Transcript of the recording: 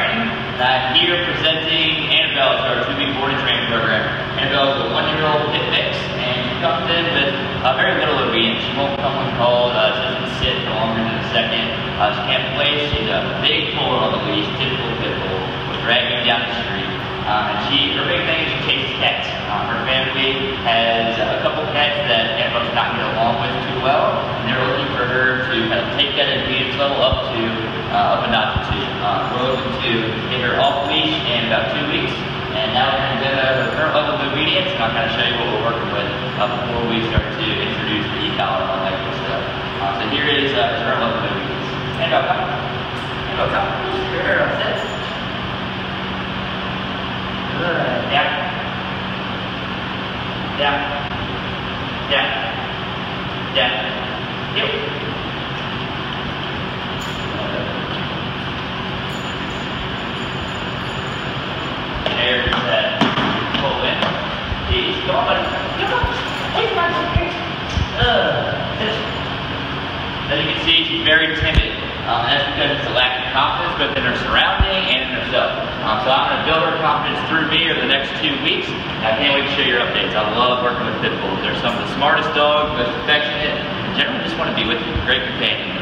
training. I'm here presenting Annabelle to our 2-week board and training program. Annabelle is a 1-year-old pit mix, and she comes in with very little obedience. She won't come when called. She doesn't sit for longer than a second. She can't place. She's a big puller on the leash, typical Pitbull. We'll drag you down the street. And her big thing is she chases cats. Her family has a couple cats that Annabelle's not getting along with too well, and they're looking for her to kind of take that obedience level up a notch or two. We're looking to get her off leash in about 2 weeks, and now we're going to get her current level of obedience, and I'll kind of show you what we're working with before we start to introduce the e-collar and all that good stuff. So here is her current level of obedience. Annabelle, come. Annabelle, come. Here, sit. Good. Down. Down. Down. Down. Yep. There's that. Pull in. Please. Come on, buddy. Come on. Please, buddy. As you can see, she's very timid. That's because it's a lack of confidence both in her surrounding and in herself. So I'm going to build her confidence through me over the next 2 weeks. I can't wait to show you your updates. I love working with Pitbulls. They're some of the smartest dogs, most affectionate, and generally just want to be with you. Great companions.